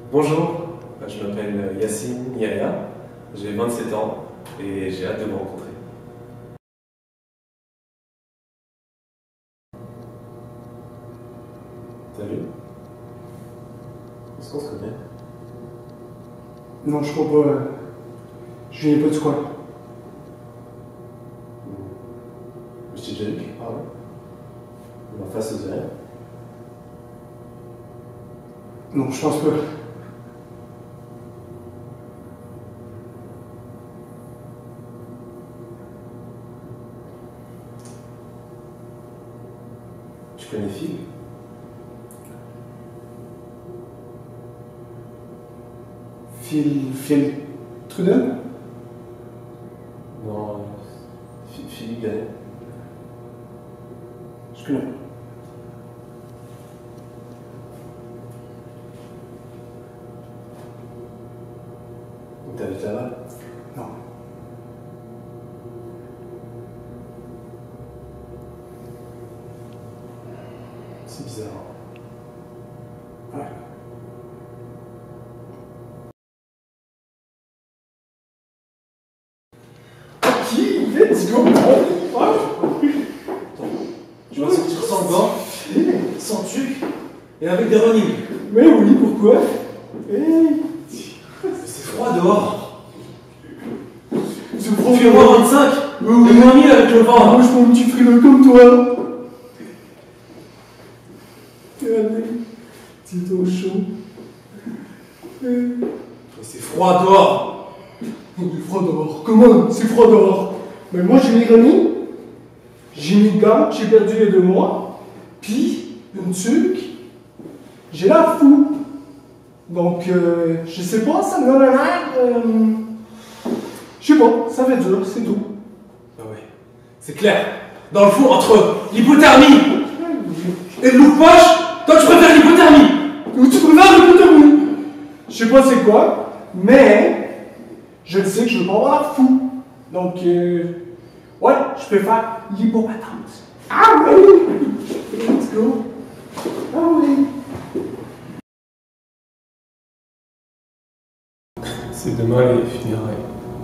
Bonjour, je m'appelle Yassine Yaya, j'ai 27 ans et j'ai hâte de vous rencontrer. Salut. Est-ce qu'on se connaît? Non, je crois pas. Je viens pas du coin. Je t'ai déjà vu quelque part, là? Ma face se dirait? Non, je pense pas. Tu connais Phil? Phil Trudel? Non, Philippe Ganet. Je connais pas. T'habites là-bas? Non. C'est bizarre. Ouais. Ok, let's go! Je vais sortir sans gants, sans tuque et avec des running. Mais oui, pourquoi? Hey! C'est froid dehors. Tu prends Tu fais moins 25 Oui. et moins 1000 avec le vent. Moi, je prends un petit frileux comme toi. Allez, c'est au chaud. C'est froid dehors. C'est froid dehors. Comment? C'est froid dehors. Mais moi, j'ai mes remis. J'ai mis gants que j'ai perdu il y a 2 mois. Puis, une tuque. J'ai l'air fou. Donc, je sais pas, ça me donne un air. Je sais pas, ça fait dur, c'est tout. Ah ouais, c'est clair. Dans le fond, entre l'hypothermie et le loup-poche, toi tu préfères l'hypothermie. Ou tu préfères le hypothermie? Je sais pas c'est quoi, mais je le sais que je veux pas avoir l'air fou. Donc, ouais, je préfère l'hypopatence. Ah oui! Let's go! Ah oui! C'est demain les funérailles.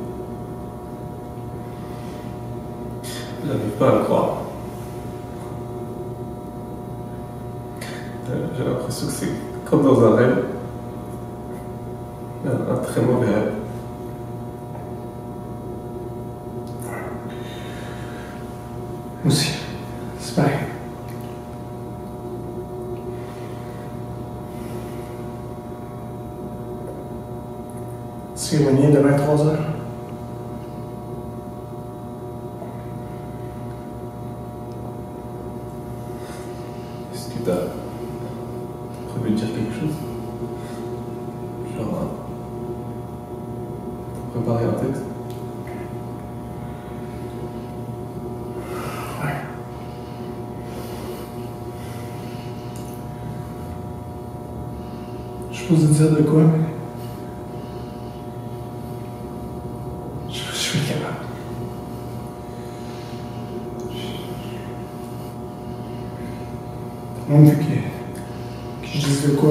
J'arrive pas à le croire. J'ai l'impression que c'est comme dans un rêve. Un très mauvais rêve. Moi aussi, c'est pareil. Cérémonie de 23 heures. Est-ce que t'as prévu de dire quelque chose? Genre, préparer un texte? Ouais. Je suis supposé dire de quoi, mais. Je suis capable. On veut que je dise de quoi.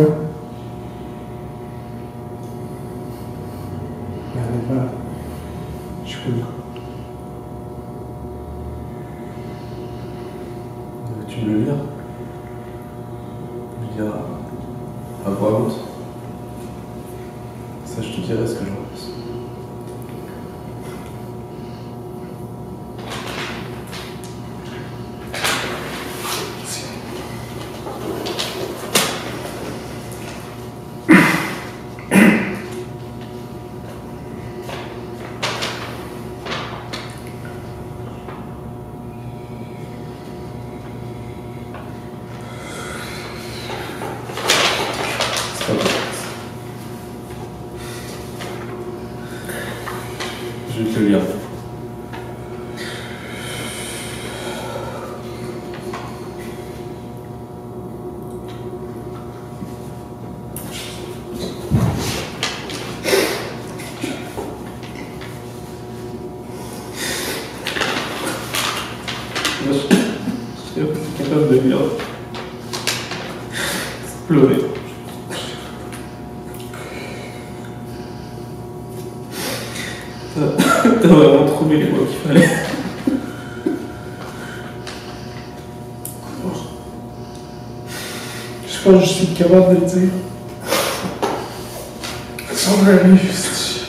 Mais honnêtement, je suis pas du coup. Tu veux le lire? Le lire à voix haute. Ça, je te dirai ce que j'en pense. Je vais te le lire. Je suis capable de lire. Pleurer. T'as vraiment trouvé les mots qu'il fallait. Je pense que je suis capable de le dire. Sandra, juste.